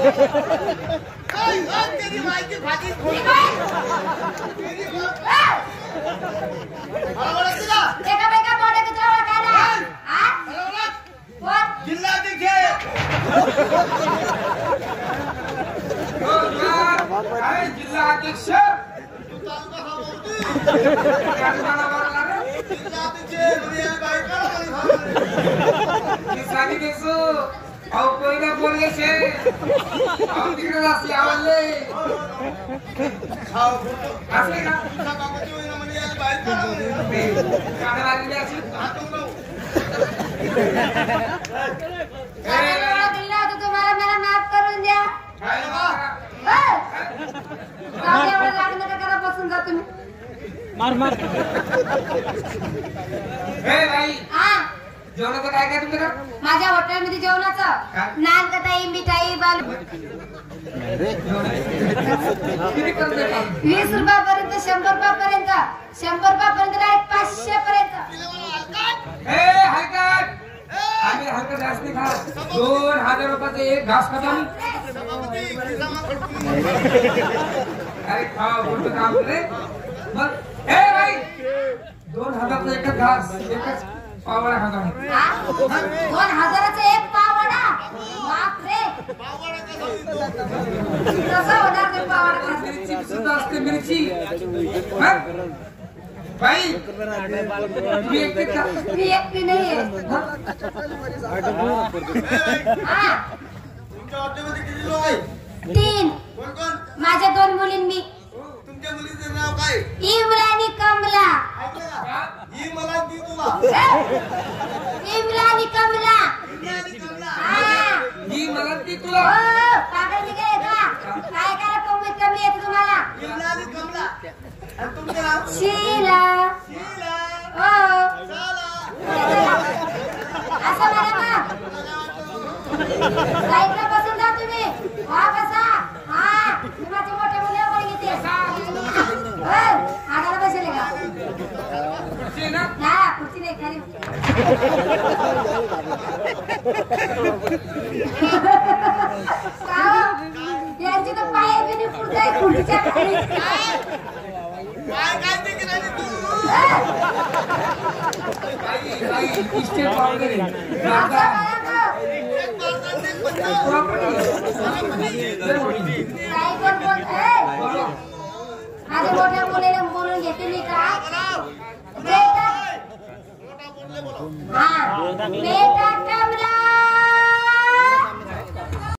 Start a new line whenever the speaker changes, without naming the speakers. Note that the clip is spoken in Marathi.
तेरी माई की भाजी खोल तेरी
एका बेका मोठे कुत्रा ओळखायला हा कोण
जिल्हाध्यक्ष
अरे जिल्हा अध्यक्ष अहो पहिला बोलले शे अहो तिकडे असले आवडले असले का काढा लागली अशी
दिला होता तुम्हाला मला माफ करून द्या एवढं लागलं का करा बसून जा तुम्ही
मार मार
हे भाई
हा
जेवणाचं काय काय तुमच्याकडे
माझ्या हॉटेलमध्ये जेवणाचं नान कटाई मिठाई बाल
किती खर्च आहे?
20 रुपयापर्यंत 100 रुपयापर्यंत 100 रुपयापर्यंत डायरेक्ट 500 पर्यंत
हे हलकट आम्ही हलकट जास्त नाही खात 2000 रुपयाचं एक घास खतम अरे खाओ बोलतो काम रे मग हे भाई 2000चा एकच घास एकच पावडा खतम
2000चा एक पावडा बाप रे कसं होणार ते पावडा
मिरची सुद्धा असते मिरची हं? भाई मी एकटे का
मी एकटी नाहीये हा
तुमच्या हॉटेलमध्ये किती लोक आहे
3
कोण कोण
माझ्या 2 मुलींनी
तुमच्या मुलीचं नाव काय
इमरानी कमला
ऐकलं का ही मला ती तुला
इमरानी कमला
इंद्राणी कमला
हा
ही मला ती तुला
हो पागल निघाले का काय काय कमीत कमी येते तुम्हाला
इंद्राणी कमला आणि तुमचं नाव
शीला
शीला
हो
साला
असं म्हणा का साईडला बसून जा तुम्ही हा बसा हा तुम्हाला मोठे मुलं पण घेते आगाला बसेल का
खुर्ची ना
ना खुर्ची नाही खाली यांची तर पाय बी नाही पुरताय खुर्चीच्या खाली
काय ते की नाही तू
काही इस्टेट पावडर
असं म्हणा का? काही कोण बोलतंय? माझ्या मोठ्या मुलीला बोलून घेते मी का बेटा हा बेटा